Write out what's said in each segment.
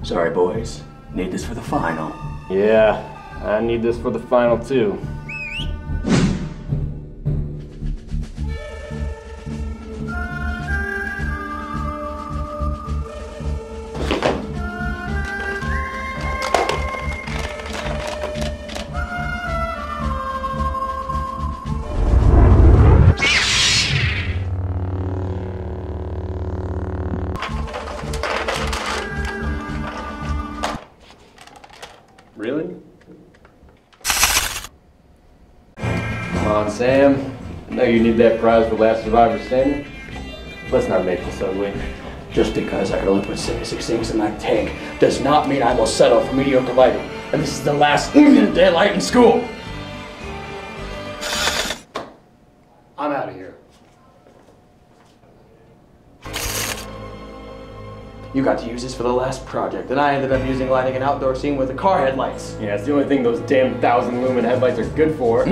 Sorry, boys. Need this for the final. Yeah, I need this for the final too. Really? Come on, Sam. I know you need that prize for last survivor standing. Let's not make this ugly. Just because I only put 76 things in my tank does not mean I will settle for mediocre lighting. And this is the last daylight in school. I'm out of here. You got to use this for the last project, and I ended up using lighting an outdoor scene with the car headlights. Yeah, it's the only thing those damn 1,000 lumen headlights are good for.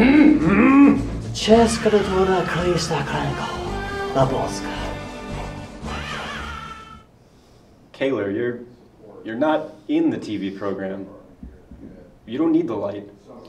Kayla, you're not in the TV program. You don't need the light.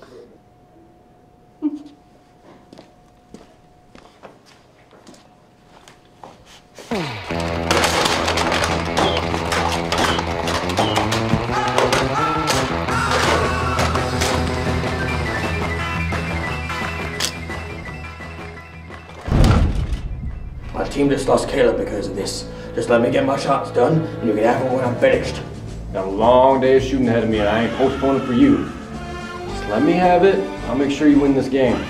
My team just lost Caleb because of this. Just let me get my shots done, and you can have them when I'm finished. Got a long day of shooting ahead of me, and I ain't postponing for you. Just let me have it. I'll make sure you win this game.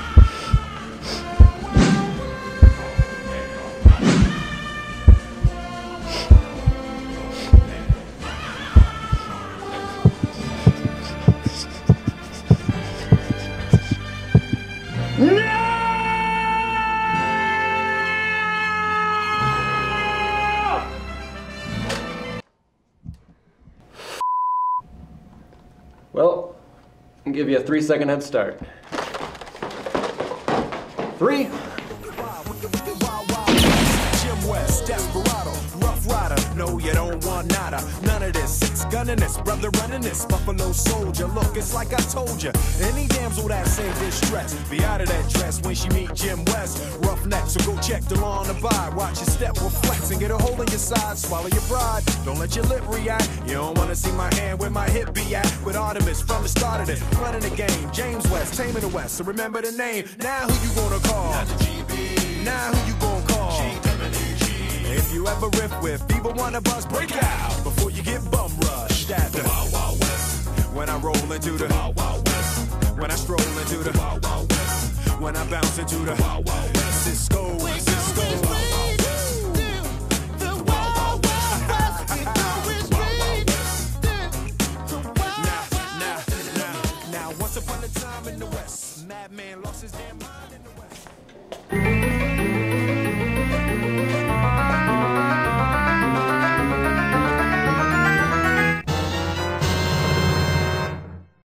Well, I'll give you a 3-second head start. 3. No, you don't want nada, none of this. 6 gunning this, brother running this. Buffalo soldier, look, it's like I told you. Any damsel that say distress, be out of that dress when she meet Jim West. Roughneck, so go check the law on the by. Watch your step will flex and get a hole in your side. Swallow your pride, don't let your lip react. You don't wanna see my hand where my hip be at. With Artemis from the start of this, running the game. James West, taming the West, so remember the name. Now who you gonna call? Not the GB. Now who you gonna call? If you ever riff with either one of us, break out before you get bum rushed at the Wild Wild West. When I roll into the Wild Wild West. When I stroll into the Wild Wild West. When I bounce into the Wild Wild West. Cisco, Cisco. Now, once upon a time in the West, madman lost his damn mind in the West.